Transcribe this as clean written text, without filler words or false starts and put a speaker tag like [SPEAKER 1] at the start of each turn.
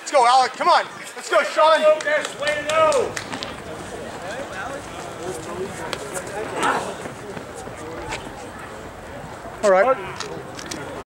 [SPEAKER 1] Let's go, Alec. Come on. Let's go, Sean.
[SPEAKER 2] Focus. Way to go.
[SPEAKER 1] All right.